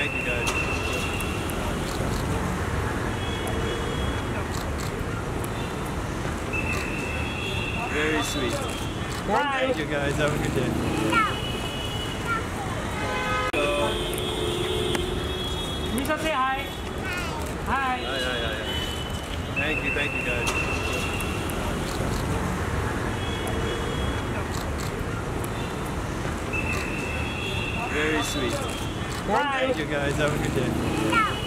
thank you guys. Very sweet. Thank you guys. Have a good day. Nisha, say hi. Hi. Hi. Thank you guys. Very sweet. Thank you guys. Have a good day.